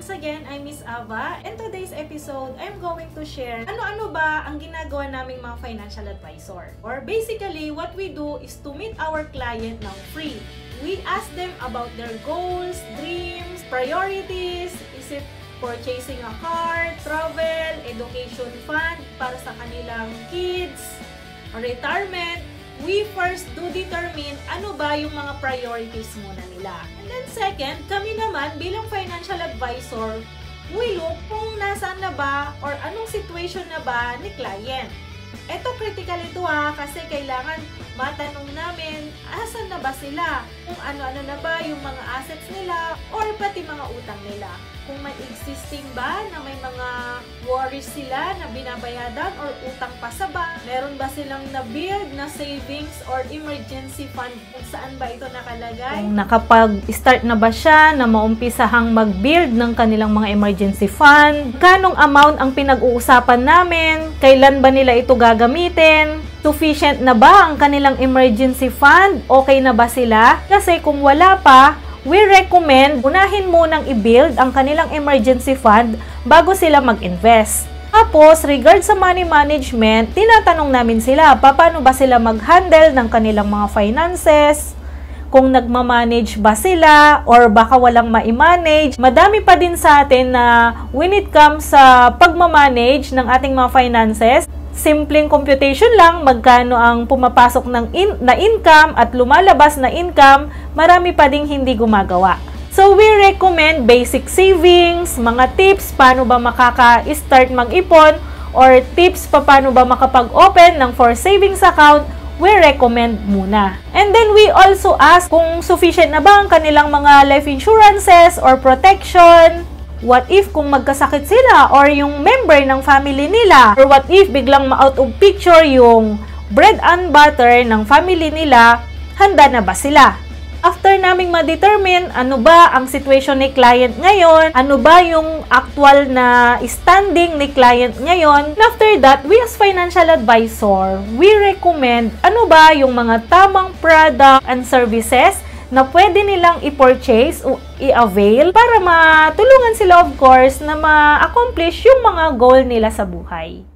Once again, I'm Miss Ava, and today's episode, I'm going to share ano-ano ba ang ginagawa naming mga financial advisor. Or basically, what we do is to meet our client ng free. We ask them about their goals, dreams, priorities, is it purchasing a car, travel, education fund para sa kanilang kids, retirement. We first do determine ano ba yung mga priorities muna nila. And then second, kami naman bilang financial advisor, we look kung nasaan na ba or anong situation na ba ni client. Ito critical ito kasi kailangan matanong namin asan na ba sila, kung ano-ano na ba yung mga assets nila or pati mga utang nila. Kung may existing ba na may mga worries sila na binabayadan or utang pa sa bank, meron ba silang na-build na savings or emergency fund, kung saan ba ito nakalagay? Kung nakapag-start na ba siya na maumpisahang mag-build ng kanilang mga emergency fund, kanong amount ang pinag-uusapan namin, kailan ba nila ito gagamitin, sufficient na ba ang kanilang emergency fund, okay na ba sila? Kasi kung wala pa, we recommend unahin munang i-build ang kanilang emergency fund bago sila mag-invest. Tapos, regard sa money management, tinatanong namin sila, paano ba sila mag-handle ng kanilang mga finances, kung nagmamanage ba sila, or baka walang ma-manage. Madami pa din sa atin na when it comes sa pagmamanage ng ating mga finances, simpleng computation lang, magkano ang pumapasok na income at lumalabas na income, marami pa ding hindi gumagawa. So, we recommend basic savings, mga tips, paano ba makaka-start mag-ipon, or tips paano ba makapag-open ng for savings account, we recommend muna. And then, we also ask kung sufficient na ba ang kanilang mga life insurances or protection. What if kung magkasakit sila or yung member ng family nila? Or what if biglang ma-out of picture yung bread and butter ng family nila? Handa na ba sila? After naming ma-determine ano ba ang situation ni client ngayon, ano ba yung actual na standing ni client ngayon, and after that, we as financial advisor, we recommend ano ba yung mga tamang product and services na pwede nilang i-purchase o i-avail para matulungan sila, of course, na ma-accomplish yung mga goal nila sa buhay.